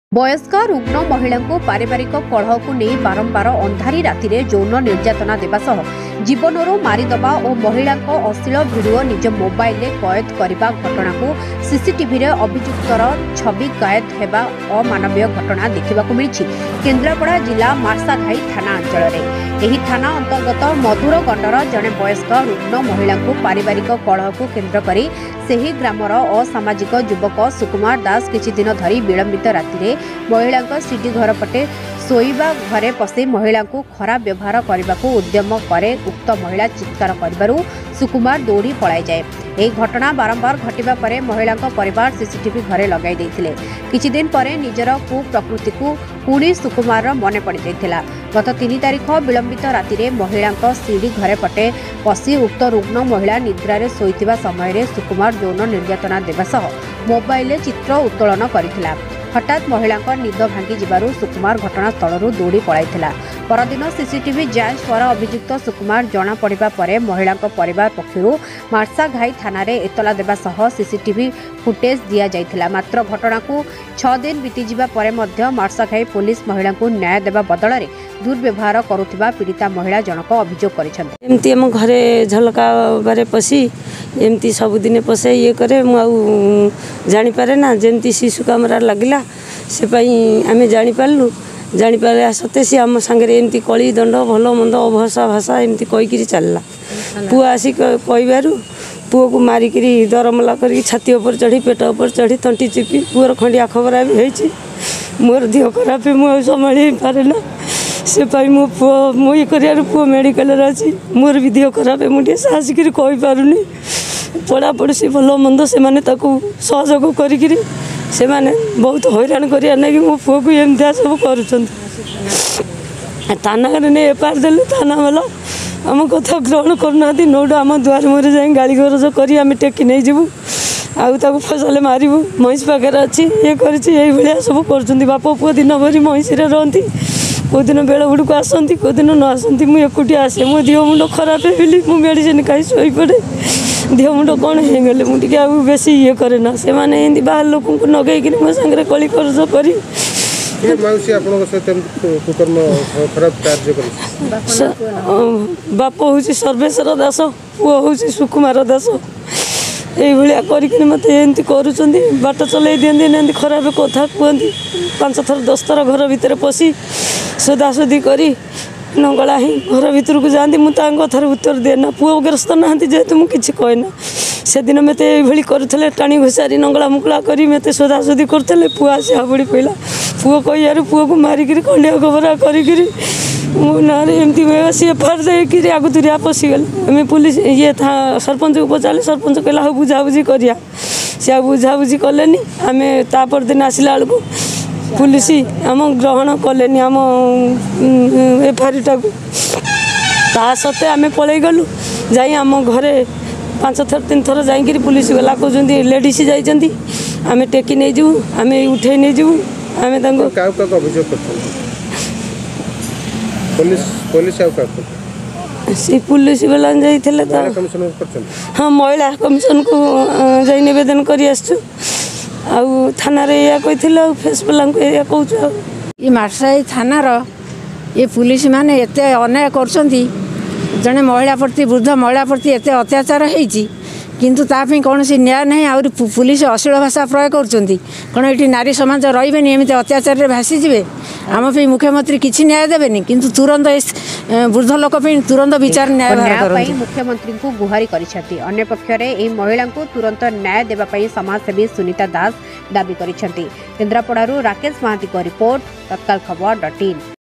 वयस्क रुग्ण महिला को पारिवारिक कलह को नहीं बारंबार अंधारी राति यौन निर्यातना देवा सह जीवनरू मारिदबा और महिला अश्लील भिडियो निज मोबाइल कैद करने घटना को सीसीटीवी अभियुक्तर छवि कैद होगा अमानवीय घटना देखा मिली। केन्द्रापड़ा जिला मार्साघाई थाना अंचल में थाना अंतर्गत मधुरगंडर जड़े वयस्क रुग्ण महिला को पारिवारिक कलह को केन्द्र कर ग्रामर असामाजिक युवक सुकुमार दास किछि दिन धरी विलंबित राति महिला सीढ़ी घर पटे शोइबा घरे पशि महिला को खराब व्यवहार करने को उद्यम करे उक्त महिला चित्कार कर सुकुमार दौड़ी पलाई जाए। यह घटना बारंबार घटिबा परे महिला परिवार सीसीटीवी घरे लगाई देथिले। किछि दिन परे निजर कुप्रकृति को पुणी सुकुमार मन पड़ जाइथिला। गत 3 तारिख विलंबित राति महिला सीढ़ी घरे पटे पशि उक्त रुग्ण महिला निद्रार शोइथिबा समय सुकुमार यौन निर्यातना देवा सह मोबाइल चित्र उत्तोलन करथिला। हठात महिला निद भांगी जिबारु सुकुमार घटनास्थल दौड़ी पड़ाइथिला। परदिन सीसीटीवी जांच पर अभियुक्त सुकुमार जना पड़िबा परे महिला परिवार पक्षरु मार्साघाई थाना रे एतला देबा सह सीसीटीवी फुटेज दिया जाइथिला। मात्र घटना को 6 दिन बीती जिबा परे मध्य मार्साघाई पुलिस महिला को न्याय देबा बदल रे दुर्व्यवहार करुथिबा पीड़िता महिला जनक अभियोग करिसथि। एमती हम घरे झलका बारे पसी एमती सबुदिन पसे ये करे मु जानी पारे ना जेमती शिशु कामरा लगला से पई आमे जानी पारलु जानी पारे सते सी आम संगे एमती कली दंड भल मंद अभाषा भाषा एमती कहीकि चलला। पुआ आसी कहबारु पुओ को मारिकी दरमला कर छाती उपर चढ़ी पेट उपर चढ़ी तंटी चिपी पुअर खंडिया खबरा भी होती मोर देह खराब मुझे संभाली पारे ना से मो पुओ मु ये कर पुओ मेडिकल अच्छी मोर भी देह खराब मुझे साहस कर कहीपरूनी पढ़ापढ़ी भल मंद से सहयोग करी से बहुत हैरान कर मो पुओ को एमती सब कर थाना नहीं एफआईआर देलु थाना वाला आम कथा ग्रहण करना नौड आम दुआर मुहर जाए गाड़ी गरज कर टेकी नहीं जीवु आउ फसले मारू महिष पाखे अच्छी ये कर सब कर बाप पुओ दिन भरी महिष रही कौ दिन बेल बुड़ को आसती कौ दिन न आसती मुझे एकुटिया आसे मो देह मुंड खराब है मुझे मेडिसिन खाई शोई पड़े देह मुंड कौन होगले मुझे बेस ये करे ना से मैंने बाहर लोक नगेक मो सागर कली करज कर बाप हूँ सर्वेश्वर दास पुओ हूँ सुकुमार दास ये कर मत एमती कर बाट चल दिखती खराब कथा कहती 5 थर 10 थर घर भितर पशि सोदासोदी करी नंगला ही घर भीतर को जाती मुझे कथार उत्तर देना पुओ ग्रस्त ना जेहेतु मुझे कहना से दिन मत ये करुले टाणी घुसारी नंगला मुकला कर मत सोदासोदी करते पुओ आसी हाबुड़ी पड़ा पुओ कह पुओ को मारिक खंडिया खबरा करी ना एमती सी एफआईआर देकर आगुतुरिया पशिगले आम पुलिस ये था सरपंच को पचारे सरपंच कहला हाँ बुझाबुझी करिया से बुझाबुझी कले आम तापर दिन आसला बेलू पुलिस आम ग्रहण कले आम एफआईआर टाक ता सत्ते आम पलि गलु जाई आम घरे 5 थर 3 थर जाकि पुलिस गला कहते लेडीज जाइए आम टेकी नहीं जीवु आम उठे नहीं जीवु पुलिस वाला जाइए हाँ महिला कमिशन को जाई नवेदन कर थाना या कही फेस वाला कहूँ ये मार्साघाई थानार ये पुलिस माने एते अन्याय कर जड़े महिला प्रति वृद्ध महिला प्रति एते अत्याचार होती किंतु तापी कौन सी न्याय नहीं आउर पुलिस अश्लील भाषा प्रयोग कौन ये नारी समाज रही एमती अत्याचार भासीजे आम पे मुख्यमंत्री किसी न्याय देवेनि किंतु तुरंत वृद्ध लोक तुरंत विचार न्याय मुख्यमंत्री को गुहारी करिसेंति। अन्य पक्षरे एही महिला को तुरंत न्याय देबा पई समाजसेवी सुनीता दास दाबी करिसेंति। केन्द्रापड़ारू राकेश महांती को रिपोर्ट तत्काल खबर.in।